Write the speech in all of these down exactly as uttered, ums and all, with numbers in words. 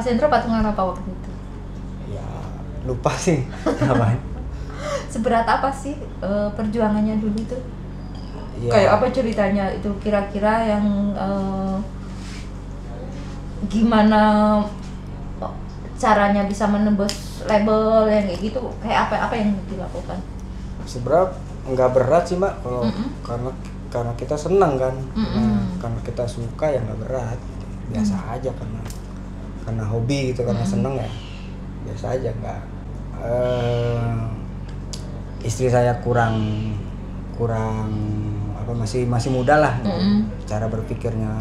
Mas Hendro patungan apa waktu itu? Ya lupa sih namanya. Seberat apa sih uh, perjuangannya dulu itu? Ya. Kayak apa ceritanya itu kira-kira yang uh, gimana caranya bisa menembus label yang kayak gitu, kayak apa apa yang dilakukan? Sebenarnya nggak berat sih mbak kalau Mm-mm. karena karena kita senang kan, Mm-mm. nah, karena kita suka ya nggak berat, biasa mm. aja karena karena hobi gitu, karena Mm-mm. seneng ya biasa aja nggak. Uh, istri saya kurang kurang apa masih masih muda lah, Mm-mm. cara berpikirnya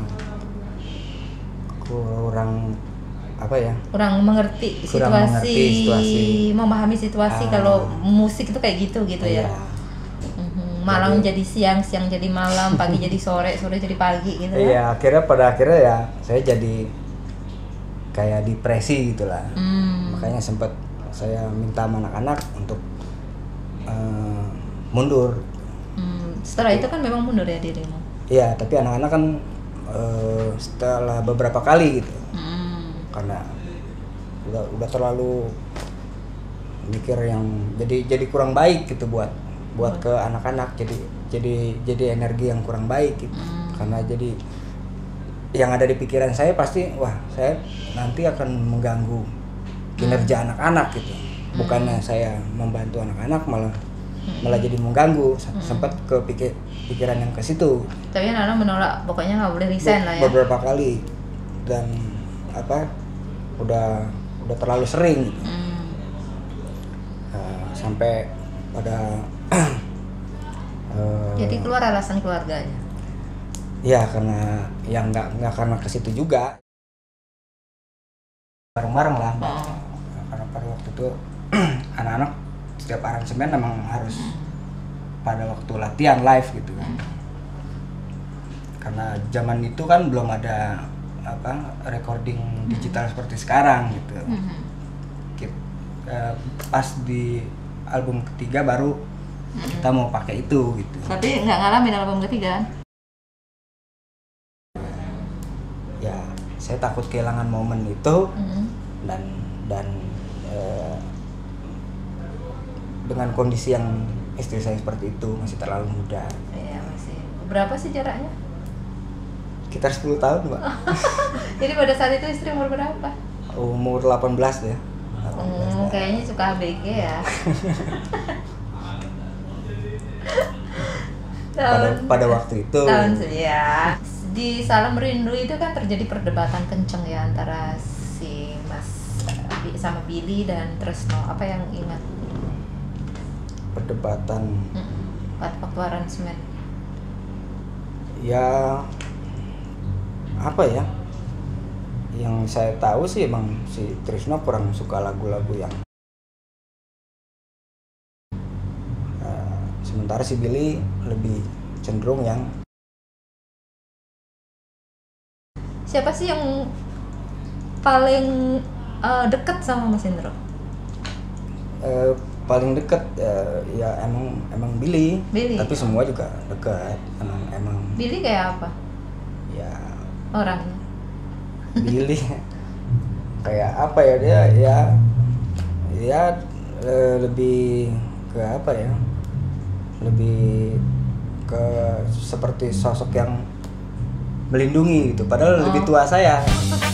kurang apa ya kurang mengerti kurang situasi, mengerti situasi memahami situasi. Ah. Kalau musik itu kayak gitu gitu iya. ya. Mm-hmm. Malam jadi, jadi siang, siang jadi malam, pagi jadi sore, sore jadi pagi gitu. Iya, akhirnya pada akhirnya ya saya jadi kayak depresi gitulah. Mm. Makanya sempat saya minta sama anak-anak untuk uh, mundur. Mm. Setelah tapi, itu kan memang mundur ya dirimu. Iya, tapi anak-anak kan uh, setelah beberapa kali gitu. Mm. Karena udah udah terlalu mikir yang jadi jadi kurang baik gitu buat buat ke anak-anak, jadi jadi jadi energi yang kurang baik gitu. Mm. Karena jadi yang ada di pikiran saya pasti wah saya nanti akan mengganggu kinerja mm. anak-anak gitu. Bukannya mm. saya membantu anak-anak malah mm. malah jadi mengganggu. Mm. Sempat ke pikir, pikiran yang ke situ. Tapi anak-anak menolak, pokoknya nggak boleh resign Be- lah ya. Beberapa kali dan apa udah udah terlalu sering gitu. Mm. Uh, sampai pada uh, jadi keluar alasan keluarganya. Ya karena yang nggak nggak karena ke situ juga, bareng-bareng lah. Oh. Karena pada waktu itu anak-anak setiap aransemen memang harus pada waktu latihan live gitu kan. Karena zaman itu kan belum ada apa recording digital mm-hmm. seperti sekarang gitu. Mm-hmm. Kita, uh, pas di album ketiga baru mm-hmm. kita mau pakai itu gitu. Tapi nggak ngalamin album ketiga kan? Ya saya takut kehilangan momen itu mm-hmm. dan dan uh, dengan kondisi yang istri saya seperti itu, masih terlalu muda. Iya masih. Berapa sih jaraknya? Sekitar sepuluh tahun, Mbak. Jadi pada saat itu istri umur berapa? Umur delapan belas ya. delapan belas hmm, ya. Kayaknya suka A B G ya. pada, pada waktu itu. Tahun ya. Di Salam Rindu itu kan terjadi perdebatan kenceng ya antara si Mas sama Billy dan Tresno. Apa yang ingat? Perdebatan. Mm-mm. Waktu aransemen. Ya apa ya, yang saya tahu sih emang si Tresno kurang suka lagu-lagu yang uh, sementara si Billy lebih cenderung yang. Siapa sih yang paling uh, dekat sama Mas Hendro? Uh, paling dekat uh, ya emang emang Billy. Billy, tapi semua juga dekat emang emang. Billy kayak apa? Ya orangnya Billy kayak apa ya, dia ya ya e, lebih ke apa ya, lebih ke seperti sosok yang melindungi gitu, padahal oh. lebih tua saya.